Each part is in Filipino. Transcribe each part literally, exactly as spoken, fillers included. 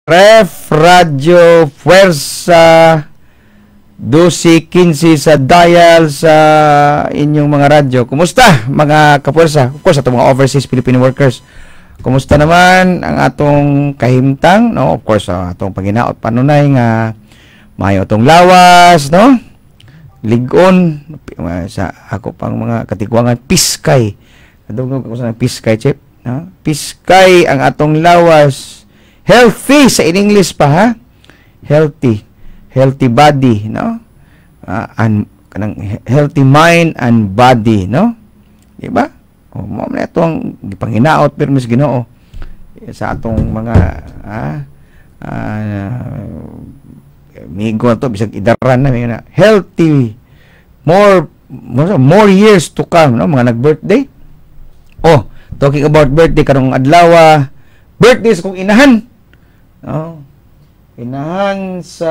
Ref Radio Fuerza twelve fifteen sa dial sa inyong mga radyo. Kumusta mga kapuwersa? Of course, atong mga overseas Filipino workers. Kumusta naman ang atong kahimtang? No, of course, uh, atong panginaot panunay nga mayo atong lawas, no? Ligon sa ako pang mga katigwangan piskay. Kadugog ako sa piskay, chip, no? Piskay ang atong lawas. Healthy sa in English pa, ha? Healthy. Healthy body, no? Uh, and kanang healthy mind and body, no? Di ba? O mo na ito ang gipanginaot pero mas Ginoo sa atong mga ah uh, migo to bisag idaran na may na healthy more more years to come, no? Mga nag-birthday. Oh, talking about birthday karong adlaw, birthdays kung inahan. Oh, inahan sa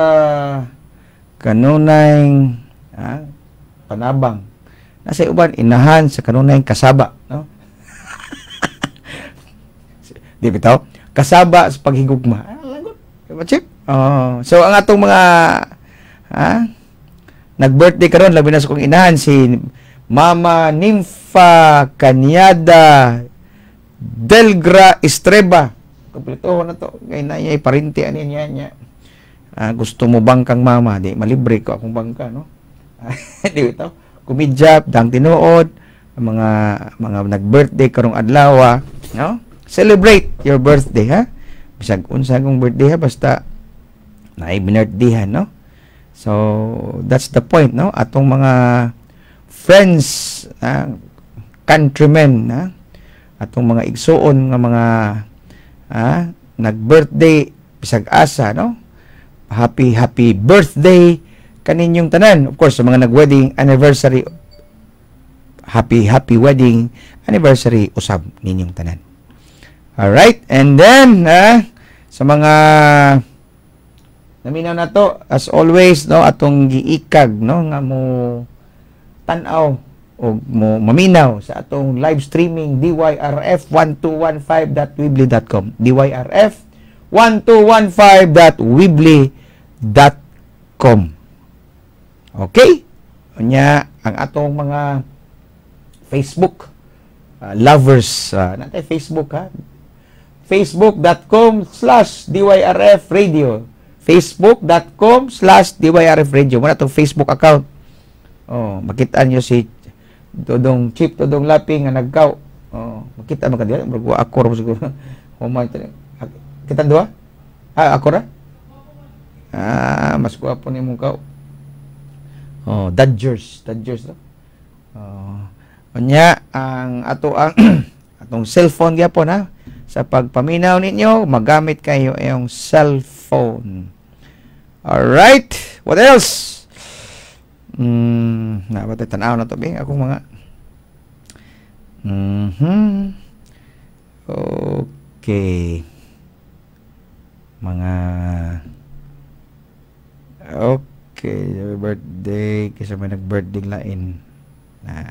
kanunay ah, panabang. Nasa uban inahan sa kanunay kasaba, no? Di bitaw kasaba sa paghigugma. Ah, lagot. Diba, chip? Oh, so ang atong mga ah, nag-birthday karon labi na sa kong inahan si Mama Nympha Kanyada Delgra Estreba. Kompleto na to. Ngayon na niya, parinti, ano niya niya. Uh, gusto mo bangkang mama? Di, malibre ko akong bangka, no? Di ito. Kumidyap, dang tinuod, mga mga nag-birthday karong adlaw, no? Celebrate your birthday, ha? Bisag unsa kong birthday, ha? Basta naay binirthday, no? So, that's the point, no? Atong mga friends, uh, countrymen, ha? Atong mga igsuon nga mga ah, nag-birthday bisag asa, no? Happy happy birthday kaninyong tanan. Of course, sa mga nag-wedding anniversary, happy happy wedding anniversary usab ninyong tanan. All right, and then ah, sa mga naminaw na to, as always, no, atong giikag, no, nga mo tan-aw o mo maminaw sa atong live streaming D Y R F one two one five dot weebly dot com D Y R F one two one five dot weebly dot com. Okay? Unya ang atong mga Facebook uh, lovers, uh, natay Facebook, ha? facebook dot com slash D Y R F radio facebook dot com slash D Y R F radio. Muna itong Facebook account. Oh, makitaan nyo si Todong Chip, Todong Laping nga nagkaw. Oh, makita mo ka diyan, magwa ako ra siguro. Humay tani. Kita duha? Ah, ako ra? Ah, mas gwapo ni mong kaw. Oh, Dodgers, Dodgers. Oh. Unya ang ato ang atong cellphone gyapon, ha. Sa pagpaminaw ninyo, magamit kayo yung cellphone. All right. What else? Hmm, na ba tanaw na to be akong mga mhm okay mga okay birthday kasi may nag-birthday lain na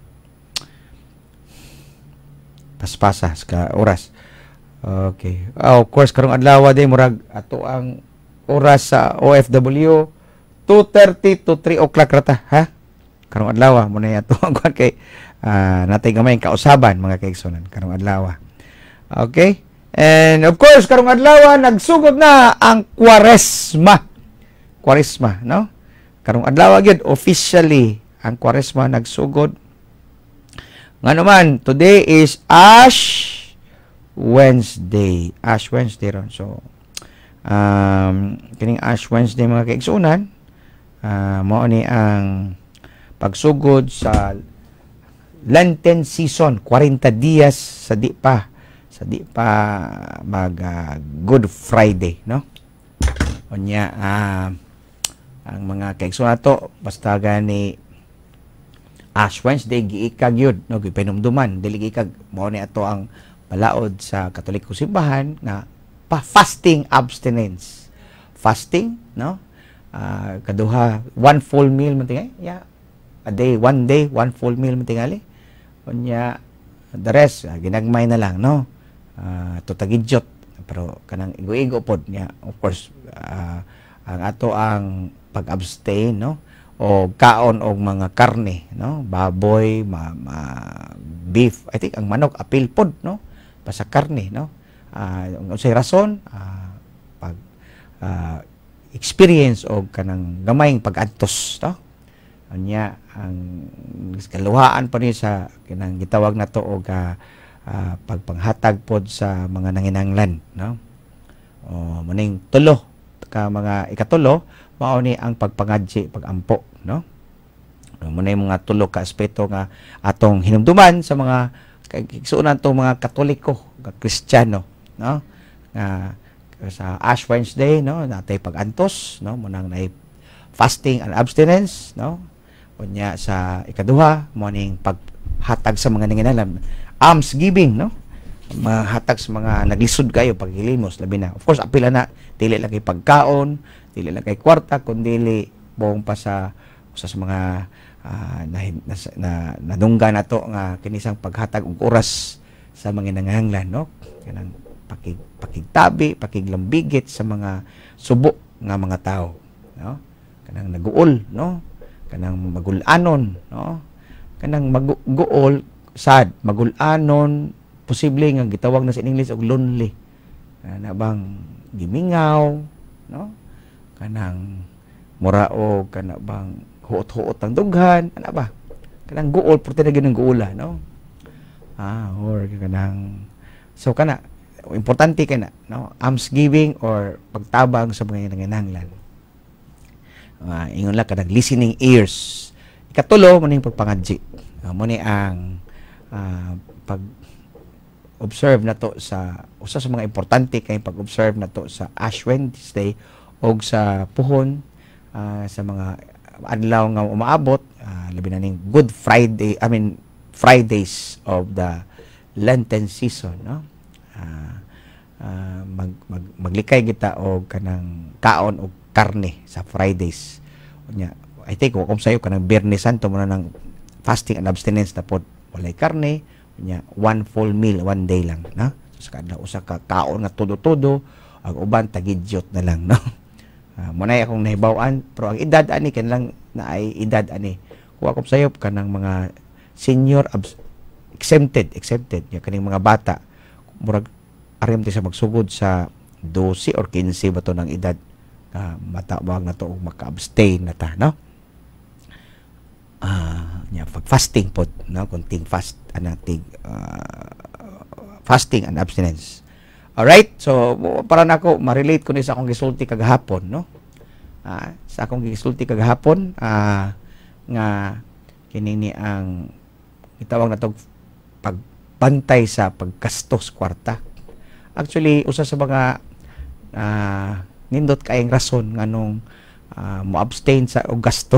paspasa sa oras. Okay, oh, of course karong adlaw day murag ato ang oras sa O F W two thirty to three o'clock rata, ha? Karong adlaw mo na yato ang kay uh, natay gamay kausaban mga kaigsunan karong adlaw. Okay? And of course karong adlaw nagsugod na ang Kwaresma. Kwaresma, no? Karong adlaw gyud officially ang Kwaresma nagsugod. Ngano man, today is Ash Wednesday. Ash Wednesday ron. So um kining Ash Wednesday mga kaigsunan, Uh, mao ni ang pagsugod sa Lenten season, forty dias sa di pa sa di pa mag uh, Good Friday, no? Unya uh, ang mga kaigsunan to basta gani Ash Wednesday giikag yun, no? Gipanumduman dili giikag mao ni ato ang palaod sa Katoliko simbahan nga pa fasting abstinence. Fasting, no? Uh, kaduha one full meal man tingali, yeah, a day, one day one full meal man tingali. Unya the rest uh, ginagmay na lang, no? Uh, to tagidyot pero kanang igo-igo pod niya, of course, uh, ang ato ang pag-abstain, no, o kaon og mga karne, no, baboy, ma, ma, beef. I think ang manok apil pod, no, pa sa karne, no. Uh, unsay rason, uh, pag uh, experience og kanang gamayng pag-adtos, no. Anya ang kaluhaan pa ni sa kanang gitawag nato og uh, uh, pagpanghatag pod sa mga nanginanglan, no. O muning tulo ka mga ikatulo mao ni ang pagpangadji, pagampo, no. Muna yung mga tulo ka aspeto nga atong hinumduman sa mga kigsuonan tong mga Katoliko, Kristiyano, no, nga sa Ash Wednesday, no, natay pagantos, no, munang nay fasting and abstinence, no. Unya sa ikaduha mo ning paghatag sa mga nanginahanglan, alms giving, no, mahatag sa mga naglisod kayo paghilimos labi na. Of course apila na dili lang kay pagkaon, dili lang kay kwarta, kundi buong pa sa usa sa mga uh, na, na, na nadungga nato nga kinisang paghatag og oras sa mga nangangahanglan, no, kanang pakig pakigtabi, pakiglambigit sa mga subo nga mga tao, no, kanang naguol, no, kanang magulanon, no, kanang maguol sad magulanon, posible nga gitawag na sa English og lonely, na bang gimingaw, no, kanang murao kana bang huot-huot ang dughan, ana ba, kanang guol purti na gyud guula, no, ah or kanang so kana importante kana, no, alms giving or pagtabang sa mga nanginahanglan. Uh, ingon lang kanang listening ears. Ikatulo mo ning pagpangadji, uh, mo ni ang uh, pag observe nato sa usa sa mga importante kay pag-observe nato sa Ash Wednesday og sa puhon, uh, sa mga adlaw nga umaabot, uh, labi na ning Good Friday, I mean Fridays of the Lenten season, no. Uh, uh, mag, mag maglikay kita og kanang kaon og karne sa Fridays. Unya, I think kung sayo kanang Biyernes Santo mo na ng fasting and abstinence na pod walay karne. Unya, one full meal, one day lang, no. So, sa kada usa ka kaon nga todo-todo, ang uban tagidyot na lang, no. Uh, munay akong nahibaw-an, pero ang edad ani kanlang na ay edad ani. Kuha ko sayo kanang mga senior exempted, exempted, ya kaning mga bata murag arim ti sa magsugod sa twelve or fifteen ba to ng edad. Uh, matawag na to maka-abstain na ta, no. Ah, uh, yeah, pag fasting pod, no, kunting fast anating uh, fasting and abstinence. All right, so para nako ma-relate ko ni sa akong gisulti kagahapon, no. Ah, uh, sa akong gisulti kagahapon, ah uh, nga kini ni ang itawag na to pagbantay sa paggastos kwarta. Actually, usa sa mga uh, nindot kaayong rason nganong uh, mo-abstain sa og gasto.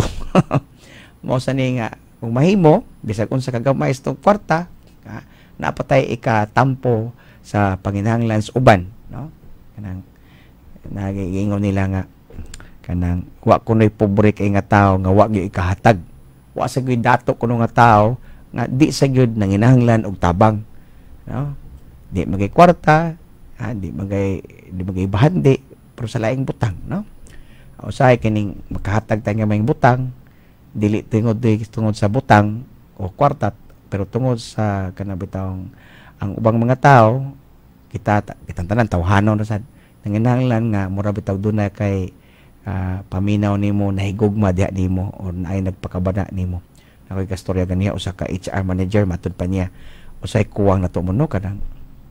Mo sa ni nga kung mahimo bisag unsa ka gamay sa kwarta, uh, napatay ikatampo sa panginahanglan sa uban, no. Kanang nagiingon nila nga kanang wa kunoy pobre kay nga tawo nga wa gyud ikahatag. Wa sa gyud dato kuno nga tawo nga di sa gyud nanginahanglan og tabang, no. Di magay kwarta, ha, di magay di magay bahandi, pero sa laing butang, no. Usahay kining makahatag tayo nga may butang, dili tungod tungod sa butang o kwarta, pero tungod sa kanabitawng ang ubang mga tao kita kitang tanan tawhanon ra sad nanginahanglan nga mura bitaw dunay kay uh, paminaw nimo nahigugma diha nimo o naay nagpakabana nimo. Nakoy kastorya ganiya usa ka H R manager matud pa niya usay kuwang nato mo no kanang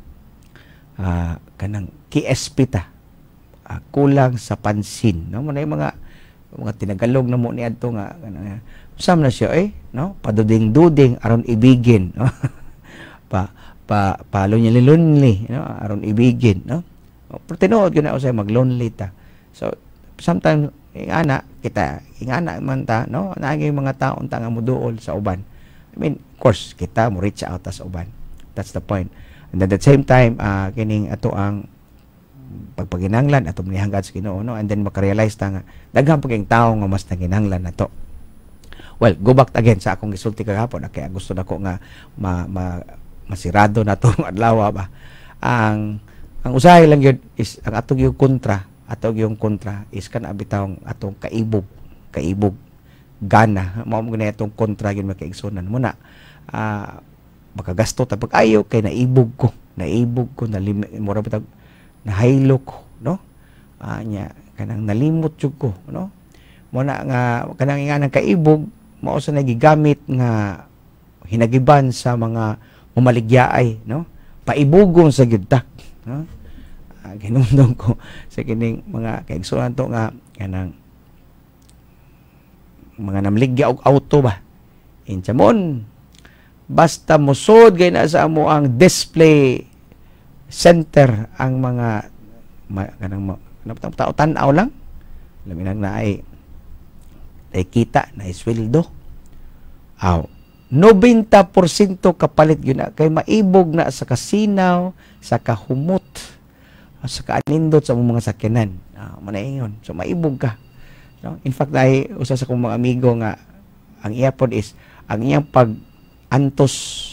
uh, kanang K S P ta. Uh, kulang sa pansin, no, mo na mga mga tinagalog na mo ni adto nga kanang usam na siya eh, no, paduding-duding aron ibigin, no. pa pa palo niya lonely, no, aron ibigin, no. Pero tinuod gyud na usay mag-lonely ta. So sometimes ingana kita, ingana man ta, no, naagay mga taon ta nga moduol sa uban. I mean, of course, kita mo reach out sa uban. That's the point. And at the same time, uh, kining ato ang pagpaginanglan ato manihangad sa Ginoo, no, and then makarealize ta nga daghang paging tawo nga mas naginanglan nato. Well, go back again sa akong gisulti kagahapon, kaya gusto nako nga ma, ma, masirado na to adlaw ba ang Ang usahay lang yun is ang atong yung kontra, atong yung kontra is kana bitawng atong kaibog, kaibog gana mao mo gani atong kontra gyud makaigsunan muna. Ah, makagasto ta pag ayo kay naibog ko, naibog ko na mura bitag nahaylo ko, no? Ah, nya kanang nalimot jud ko, no? Muna nga kanang nga nang kaibog mao sa nagigamit nga hinagiban sa mga humaligyaay, no? Paibugon sa gyud ta, no? Uh, ginundong ko sa kining mga kaigsunan to nga kanang mga namligya og auto ba. Inchamon basta musod gay na sa amo ang display center ang mga ma, kanang ma, tao tan-aw lang labi nang naay ay kita na isweldo. Aw ninety percent kapalit yun na kay maibog na sa kasinaw, sa kahumot, sa kaanindot sa mga sakyanan. Ah, manaingon. So maibog ka. No? In fact, dahil usa sa kong mga amigo nga ang iyapon is ang iyang pag-antos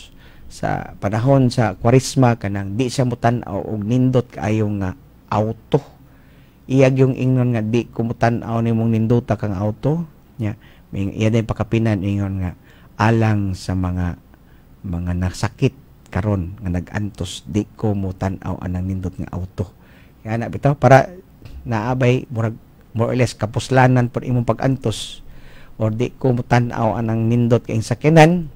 sa panahon sa Kwaresma kanang di siya mutan-aw og nindot kaayo nga auto. Iyag yung ingnon nga di ko mutan-aw nimong nindota kang auto. Nya, yeah. Iya din pakapinan ingon nga alang sa mga mga nasakit karon nga nag-antos di ko mo tan-aw anang nindot nga auto. Kaya na bitaw para naabay murag more or less kapuslanan pod imong pag-antos or di ko mo tan-aw anang nindot kay sakyanan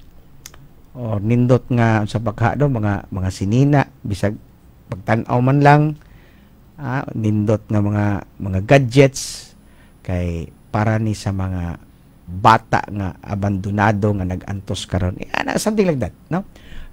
or nindot nga sa paghado mga mga sinina bisag pagtan-aw man lang ah, nindot nga mga mga gadgets kay para ni sa mga bata nga abandonado nga nag-antos karon, eh, something like that, no?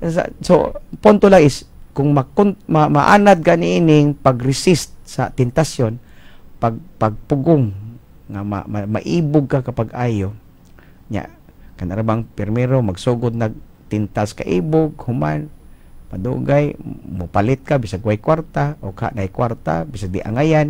So punto lang is kung ma, ma, maanad gani ining pag-resist sa tentasyon, pag pagpugong nga ma, ma, maibog ka kapag ayo nya kanarabang pirmero magsugod nag tintas ka ibog human padugay mopalit ka bisag way kwarta o ka nay kwarta bisag di angayan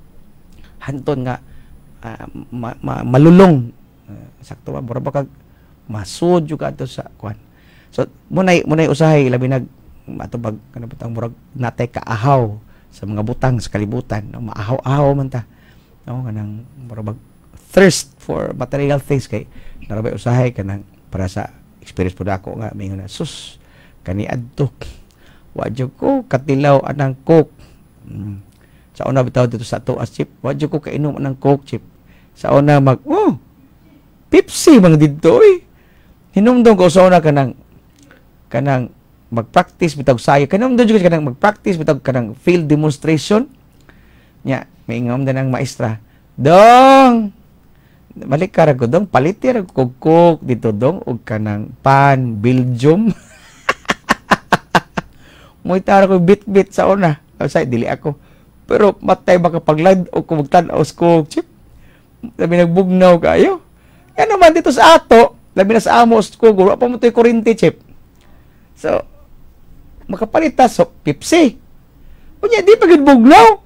hanton nga uh, ma, ma, malulong uh, sakto ba mura ba kag masud juga ato sa kwan. So munay munay usahay labi nag atubag kana butang murag natay kaahaw sa mga butang sa kalibutan, no? Maahaw-ahaw man ta, no? Kanang murag thirst for material things kay narabay usahay kanang para sa experience po dako nga may nga sus kani adto wa jud ko katilaw anang coke. Hmm. Sa una bitaw dito sa ato as chip wa jud ko kainom anang coke chip. Sa una mag oh Pepsi mga didto eh. Hinumdong ko sa una kanang kanang mag-practice bitag sayo. Kanang doon juga kanang mag-practice bitag kanang field demonstration. Nya, may ingam din ang maestra. Dong! Balik ka ko dong, paliti ra ko kok dito dong og kanang pan Belgium. Moy tara ko bit-bit sa una. Sa dili ako. Pero matay baka paglad o kung magtanaw ko chip. Labi nagbugnaw kayo. Yan naman dito sa ato, labi na sa amos ko, guro pa mo ito'y kurinti chip. So, makapalita so Pepsi. Kunya di pagid bugnaw.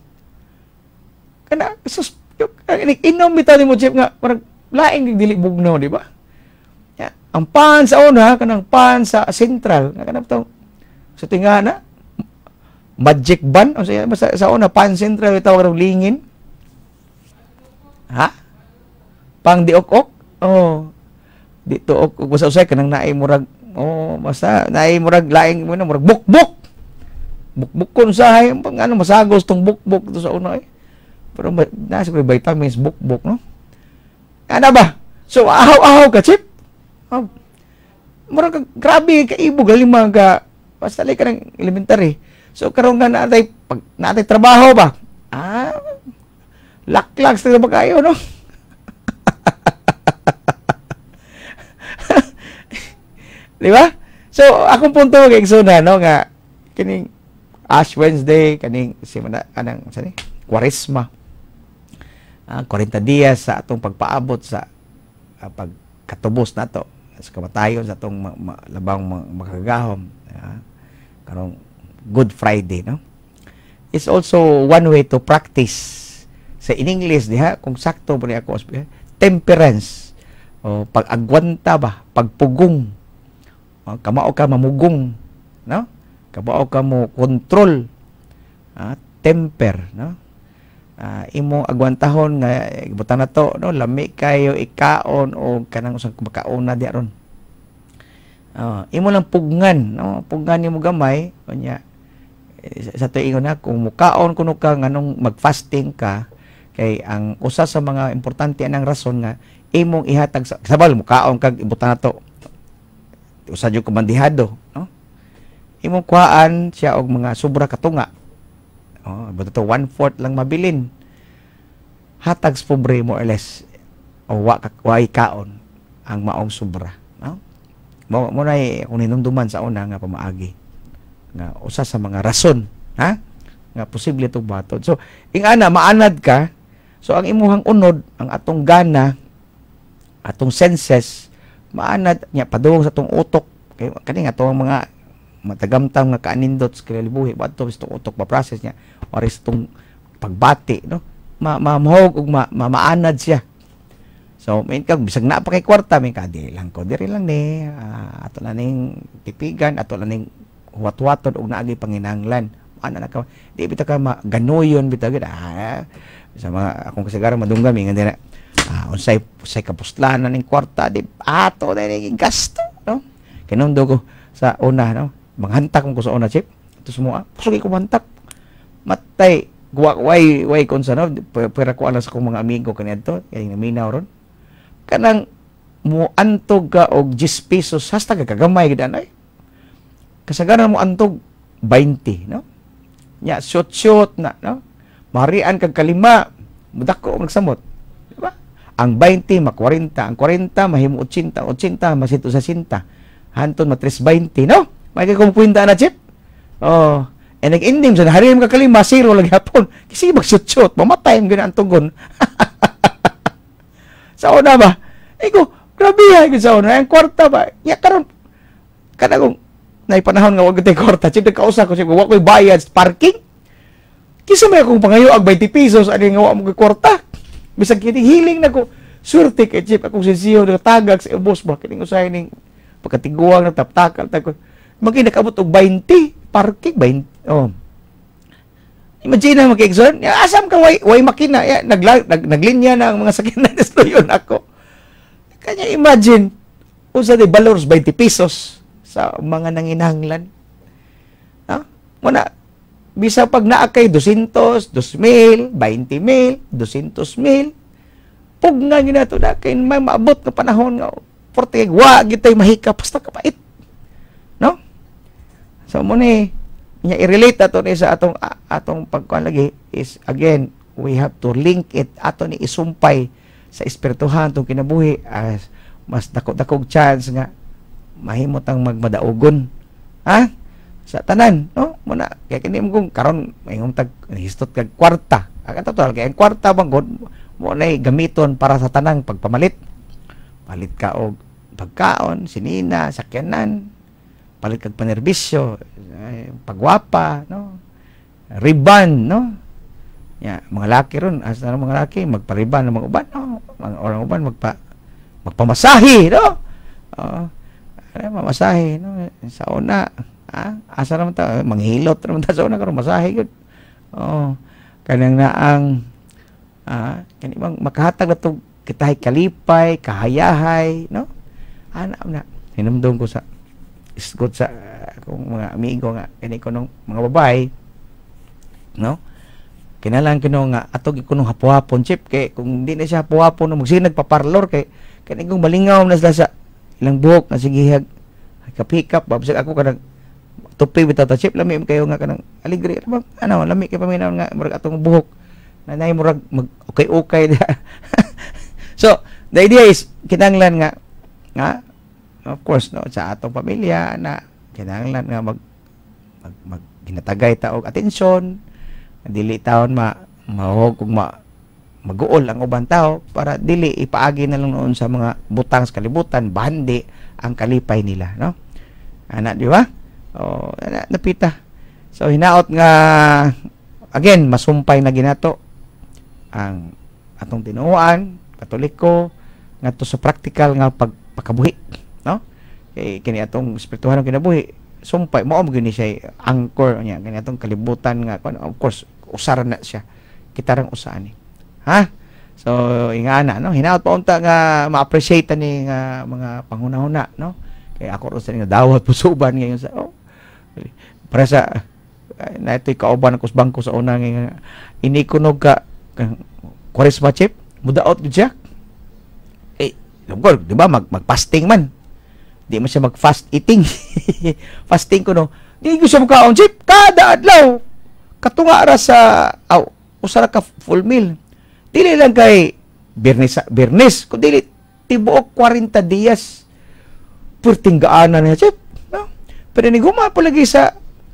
Kana sus inom bitaw ni mo chip nga parang laing dili bugnaw, di ba? Ya, ang pan sa una kanang pan sa Central, nga kanang to. Sa tingana Magic Ban o sa, sa, sa una pan Central itaw karong lingin. Ha? Pang diok-ok? Oh. Dito ok basta usay kanang naay murag oh basta naay murag laing mo na murag bukbuk. Bukbuk kon sahay pang ano masagos tong bukbuk to sa una eh. Pero na sa vitamins bukbuk no. Ana ba? So ahaw-ahaw ka chip. Oh. Murag grabe ka ibog lima ka basta like kanang elementary. So karon nga natay pag natay trabaho ba? Ah. Laklak sa ba kayo no? Di ba? So, akong punto kay Suna, no, nga, kining Ash Wednesday, kaning, si mana, anang, sani, Kwaresma, uh, forty dias sa atong pagpaabot sa uh, pagkatubos na to, sa kamatayon sa atong ma, ma, labang ma, makagahom, uh, karong Good Friday, no? It's also one way to practice, sa in English, diha, kung sakto po niya ako, temperance, o pag-agwanta ba, pagpugong, kamao ka mamugong, no? Kamao ka mo control ah, temper, no? Uh, imong agwantahon nga butang na to, no, lami kayo ikaon o kanang usang makauna di aron. Uh, imo lang pugngan, no, pugngan nimo gamay unya sa tuingon na kung mukaon kuno ka nganong mag-fasting ka kay ang usa sa mga importante anang rason nga imong ihatag sa sabal mukaon kag ibutang na to usa jud kumandihado, no, imong kuhaan siya og mga sobra katunga. Oh, but ito one fourth lang mabilin. Hatags pobre more or less o wa wa kaon ang maong sobra, no? Mo mo na kung hinumduman sa una nga pamaagi nga usa sa mga rason, ha? Nga posible itong batod. So, ing ana maanad ka. So ang imuhang unod, ang atong gana, atong senses maanad nya padung sa atong utok kay kani nga atong mga matagamtam nga kaanindot sa kalibuhi bato gusto utok pa process niya oras tong pagbati, no, ma mamahog ug ma, ma maanad siya. So main kag bisag na pa kay kwarta may kadi lang ko diri lang ni uh, ato na ning tipigan ato na ning huwat-huwaton ug naagi panginahanglan ana na ka di bitaw ka ganoyon bitaw gid ah, sa mga akong kasagaran madunggan mi nga dira ah, unsay unsay kapustlanan ning kwarta di ato na ning gasto, no, kinundo ko sa una, no, manghantak mo ko sa una chip ito sumua pusugi ko mantak matay guwa way way kon sa, no, pera ko alas sa kong mga amigo kaniadto kay naminaw ron kanang mo antog ka og ten pesos hasta ka kagamay gid anay kasagaran mo antog twenty, no, nya shot-shot na, no, marian kag kalima mudako magsamot, di ba? Ang twenty ma forty, ang forty mahimo eighty, eighty masito sa sixty hanton matris twenty, no? May kung puwinta na chip. Oh, eh nag-indim sa harim ka kalima zero lagi hapon. Kasi mag-shoot-shoot, mamatay ang ganang tugon. Sa una ba? Eh ko, grabe ha, sa una. Ang kwarta ba? Ya karon kada kong naipanahon nga wag tay kwarta, chip nagkausa ko siya, wag ko'y bayad sa parking. Kisa may akong pangayo ag twenty pesos ani nga wa mo kwarta. Bisag kini hiling na ko. Surte kay chip akong sensiyo tagag sa ubos ba kining usahay ning pagkatiguang na taptakal tako maging nakabot og twenty parking twenty. Oh, imagine na mag-exon asam ka way, way makina ya, nagla, nag, naglinya na ang mga sakyanan destruyon ako kanya imagine usa di balors twenty pesos sa mga nanginahanglan, ha, muna bisa pag naa kay two hundred, two mil, twenty mil, two hundred mil pug nga ginato na kay may maabot nga panahon nga forte wa gitay mahika basta kapait, no, so mo ni nya i-relate ato ni sa atong atong pagkuan lagi is again we have to link it ato ni isumpay sa espirituhan tong kinabuhi as mas dako-dakog chance nga mahimot ang magmadaugon, ha, sa tanan, no, muna kay kini mo kung karon mayong tag histot kag kwarta ang total kay ang kwarta bangod mo na gamiton para sa tanang pagpamalit. Palit ka og pagkaon, sinina, sakyanan, palit kag panerbisyo, pagwapa, no, riban, no, ya mga laki ron asa mga laki magpariban ng mga uban, no, mga orang uban magpa magpamasahi, no, uh, mamasahi, no, sa una, ah, asa naman ta manghilot naman ta sa una karon masahi gud, oh, kanang naang ah, kani bang makahatag na to kitahay kalipay, kahayahay, no? Ana na. Hinumdum ko sa isgot sa akong mga amigo nga kani ko nung mga babae, no? Kinalang kino nga atog ko nung hapo-hapon chip kay kung di na siya hapo-hapon no magsinag pa parlor kay kani kong malingaw na sila sa ilang buhok na sigihag kapikap babsag ako kanang tupi bitaw ta chip lami kayo nga kanang aligri ano, ano lami kay paminaw nga murag atong buhok na nay murag mag okay-okay. So, the idea is, kinanglan nga, nga, of course, no, sa atong pamilya, na kinanglan nga mag, mag, mag ginatagay taog atensyon, dili taon ma, mahog kung ma, mag-uol ang ubang tao, para dili ipaagi na lang noon sa mga butang sa kalibutan, bandi ang kalipay nila, no? Ana, di ba? O, ana, napita. So, hinaot nga, again, masumpay na ginato, ang atong tinuan, Katoliko, ngadto sa practical nga pag pagkabuhi, no? Kay kini atong espirituhan kinabuhi, sumpay mao mo gini siya anchor nya ganitong kalibutan nga of course usara na siya kitarang usaan ni ha so ingana no hinaot pa unta nga ma-appreciate ni nga mga panghuna-huna no kay ako ro sa nga dawat pusuban ngayon sa oh para sa na ito'y kauban ako sa bangko sa una nga inikunog ka Kwaresma chip mudaot gud siya eh of course di ba mag mag-fasting man di mo siya mag-fast eating fasting ko no di ko siya magkaon chip kada adlaw katunga ra sa aw usara ka full meal dili lang kay Birnis, Birnis, kung dili, tibuok forty dias, purting gaanan niya, chip, no? Pero niguma po lagi sa,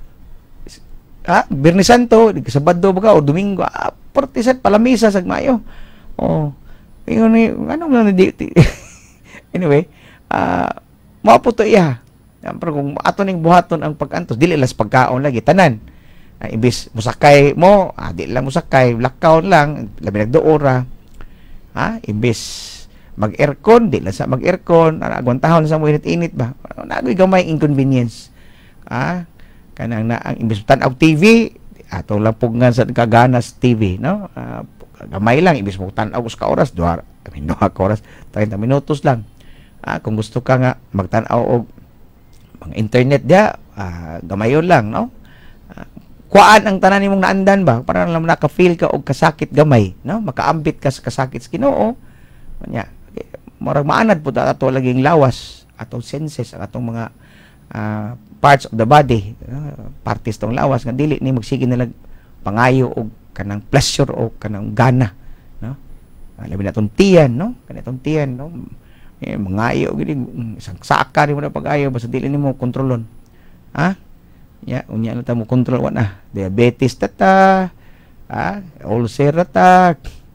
ha, Birnis Santo, Sabado ba ka, o Domingo, ah, forty set, palamisa, sagmayo. Oh, yun, anong na, anyway, ah, uh, maputo iya. Pero kung ato ning buhaton ang pag-antos, dili las pagkaon lagi, tanan. Uh, ibis musakay mo, ah, di lang musakay, lakaon lang, labi nagdoora, ha, ibis mag-aircon, di lang sa mag-aircon, agwantahon sa mo init-init ba, nagoy gamay inconvenience, ha, kanang na, ang ibis tanaw T V, ato lang pugngan sa kaganas T V, no, uh, gamay lang, ibis mo tanaw ka oras, duha, I mean, duha ka oras, thirty minutos lang, ha, kung gusto ka nga, magtanaw og mga internet dia, uh, gamayon lang, no, kuan ang tanan nimong naandan ba para lang naka-feel ka og kasakit gamay no makaambit ka sa kasakit sa Ginoo nya murag maanad pud ato laging lawas atong senses ang atong mga uh, parts of the body uh, parties tong lawas nga dili ni magsige na pangayo og kanang pleasure o kanang gana no labi na tong tiyan no kanitong tiyan no eh, mangayo gid isang saka ni mo na pag-ayo basta dili nimo kontrolon ha ya unya na ta mo control wa na diabetes tata ah ulcer ta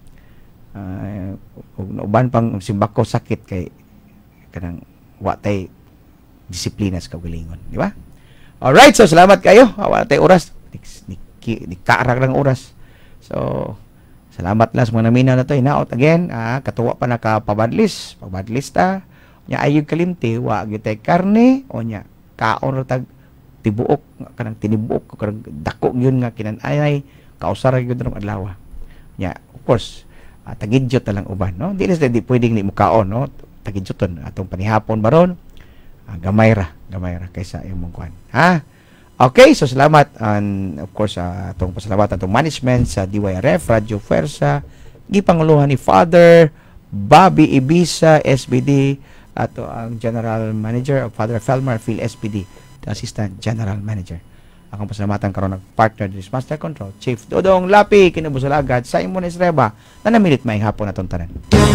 uh, ug uban pang simbako sakit kay kanang wa tay disiplina sa kaugalingon di ba all right so salamat kayo wala tay oras ni ni karag lang oras so salamat lang sa mga naminaw na to hinaot again ah katuwa pa nakapabadlis pabadlis ta nya ayog kalimti wa gyud tay karne o nya kaon tag tibuok kanang tinibuok kanang dako gyud nga kinanay kausara gyud ng adlaw nya of course uh, tagidyot na lang uban no dili sa di pwedeng ni mukaon no tagidyoton atong panihapon baron uh, gamay ra gamay ra kaysa imong kuan ha okay so salamat and of course uh, atong pasalamat atong management sa D Y R F Radio Fuerza gipanguluhan ni Father Bobby Ibisa S B D ato ang General Manager of Father Felmar Phil S B D the Assistant General Manager. Akong pasalamatan karon ng partner this Master Control, Chief Dodong Lapi, kinabusalagad, Sigmund Estreba, na namilit may hapon atong tanan.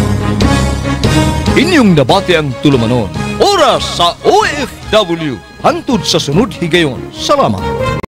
Inyong nabati ang tulumanon. Oras sa O F W. Hantod sa sunod higayon. Salamat.